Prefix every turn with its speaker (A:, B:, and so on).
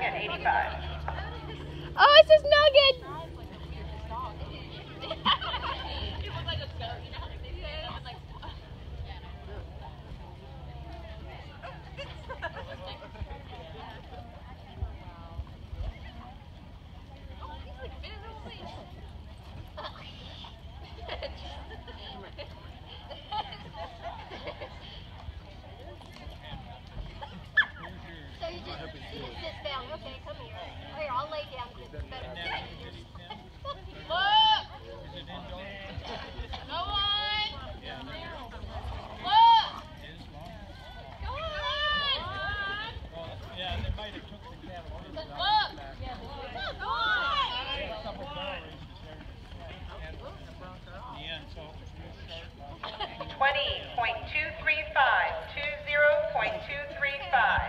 A: Nugget, 85.
B: Oh, it says Nugget!
C: So you just sit down. Okay, come here. Oh, here, I'll lay down. It's better.
D: Look! Go on! Look! Go on!
E: Yeah, they might have took the cattle.
D: Look!